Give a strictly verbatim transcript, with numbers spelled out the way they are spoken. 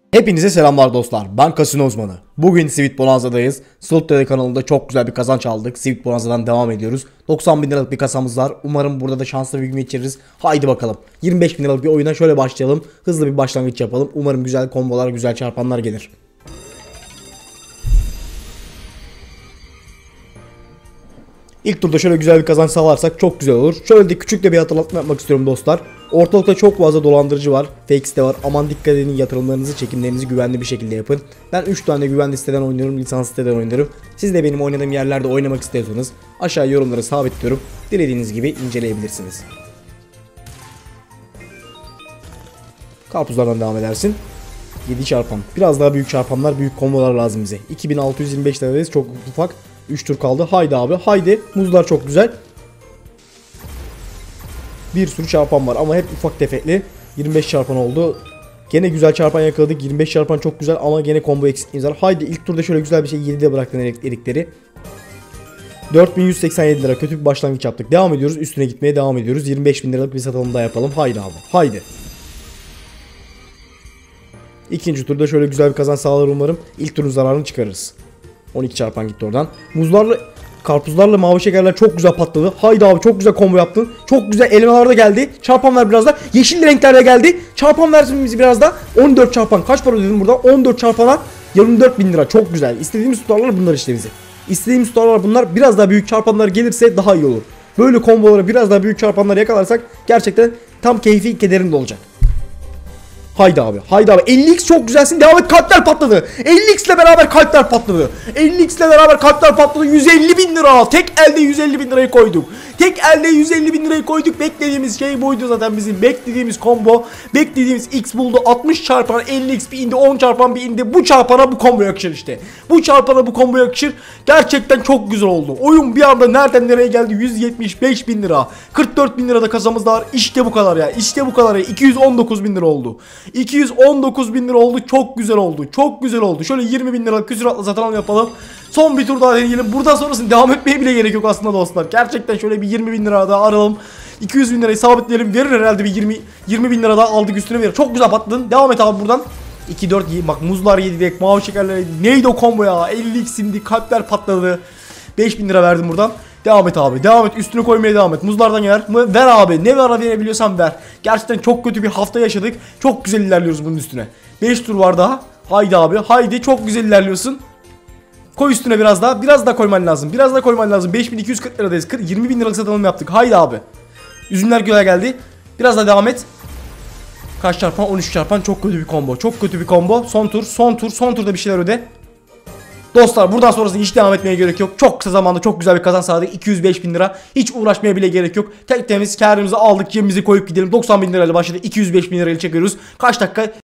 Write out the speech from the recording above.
Hepinize selamlar dostlar. Ben kasino uzmanı. Bugün Sweet Bonanza'dayız. Slot T V kanalında çok güzel bir kazanç aldık. Sweet Bonanza'dan devam ediyoruz. doksan bin liralık bir kasamız var. Umarım burada da şanslı bir gün geçiririz. Haydi bakalım. yirmi beş bin liralık bir oyuna şöyle başlayalım. Hızlı bir başlangıç yapalım. Umarım güzel kombolar, güzel çarpanlar gelir. İlk turda şöyle güzel bir kazanç sağlarsak çok güzel olur. Şöyle de küçük de bir hatırlatma yapmak istiyorum dostlar. Ortalıkta çok fazla dolandırıcı var. Fake site var. Aman dikkat edin, yatırımlarınızı, çekimlerinizi güvenli bir şekilde yapın. Ben üç tane güvenli siteden oynuyorum. Lisans siteden oynarım. Siz de benim oynadığım yerlerde oynamak istiyorsanız aşağı yorumlara sabitliyorum. Dilediğiniz gibi inceleyebilirsiniz. Karpuzlardan devam edersin. yedi çarpan. Biraz daha büyük çarpanlar, büyük kombolar lazım bize. iki bin altı yüz yirmi beş liradayız. Çok ufak. üç tur kaldı. Haydi abi. Haydi. Muzlar çok güzel. Bir sürü çarpan var ama hep ufak tefekli. yirmi beş çarpan oldu. Gene güzel çarpan yakaladık. yirmi beş çarpan çok güzel ama gene combo eksikliğimiz var. Haydi ilk turda şöyle güzel bir şey. yedide bıraktın erikleri. dört bin yüz seksen yedi lira. Kötü bir başlangıç yaptık. Devam ediyoruz. Üstüne gitmeye devam ediyoruz. yirmi beş bin liralık bir satılım daha yapalım. Haydi abi. Haydi. İkinci turda şöyle güzel bir kazanç sağlar umarım. İlk turun zararını çıkarırız. on iki çarpan gitti oradan. Muzlarla, karpuzlarla mavi şekerler çok güzel patladı. Haydi abi, çok güzel combo yaptın. Çok güzel elmalar da geldi. Çarpan ver biraz da. Yeşil renkler geldi. Çarpan versin bizi biraz da. on dört çarpan. Kaç para ödedim burada? on dört çarpana yirmi dört bin lira. Çok güzel. İstediğimiz tutarlar bunlar işte bize. İstediğimiz tutarlar bunlar. Biraz daha büyük çarpanlar gelirse daha iyi olur. Böyle kombolara biraz daha büyük çarpanlar yakalarsak gerçekten tam keyfi kederinde olacak. Haydi abi. Haydi abi. elli x çok güzelsin. Devam et. Kalpler patladı. elli x ile beraber kalpler patladı. elli x ile beraber kalpler patladı. yüz elli bin lira. Tek elde yüz elli bin lirayı koyduk. Tek elde yüz elli bin lirayı koyduk. Beklediğimiz şey buydu zaten bizim. Beklediğimiz combo. Beklediğimiz x buldu. altmış çarpan elli x bir indi. on çarpan bir indi. Bu çarpana bu combo yakışır işte. Bu çarpana bu combo yakışır. Gerçekten çok güzel oldu. Oyun bir anda nereden nereye geldi? yüz yetmiş beş bin lira. kırk dört bin lirada kasamız da var. İşte bu kadar ya. İşte bu kadar ya. iki yüz on dokuz bin lira oldu. iki yüz on dokuz bin lira oldu. Çok güzel oldu. Çok güzel oldu. Şöyle yirmi bin lira küsuratla satın yapalım. Son bir tur daha deneyelim. Buradan sonrasını devam etmeye bile gerek yok aslında dostlar. Gerçekten şöyle bir yirmi bin lira daha aralım. iki yüz bin lirayı sabitleyelim. Verir herhalde bir yirmi yirmi bin lira daha aldık üstüne verir. Çok güzel patladın. Devam et abi buradan. iki dört bak muzlar yedi direkt, mavi şekerler yedi. Neydi o combo ya? elli x indi. Kalpler patladı. beş bin lira verdim buradan. Devam et abi. Devam et. Üstüne koymaya devam et. Muzlardan yer. Ver abi. Ne ara verebiliyorsan ver. Gerçekten çok kötü bir hafta yaşadık. Çok güzel ilerliyoruz bunun üstüne. beş tur var daha. Haydi abi. Haydi. Çok güzel ilerliyorsun. Koy üstüne biraz daha. Biraz daha koyman lazım. Biraz daha koyman lazım. beş bin iki yüz kırk liradayız. yirmi bin liralık satın yaptık. Haydi abi. Üzümler güzel geldi. Biraz daha devam et. Kaç çarpan? on üç çarpan. Çok kötü bir combo. Çok kötü bir combo. Son tur. Son tur. Son turda bir şeyler öde. Dostlar buradan sonrasında hiç devam etmeye gerek yok. Çok kısa zamanda çok güzel bir kazanç sağladık. iki yüz beş bin lira. Hiç uğraşmaya bile gerek yok. Tek temiz kârımızı aldık. Cebimize koyup gidelim. doksan bin lirayla başladık. iki yüz beş bin lirayla çekiyoruz. Kaç dakika?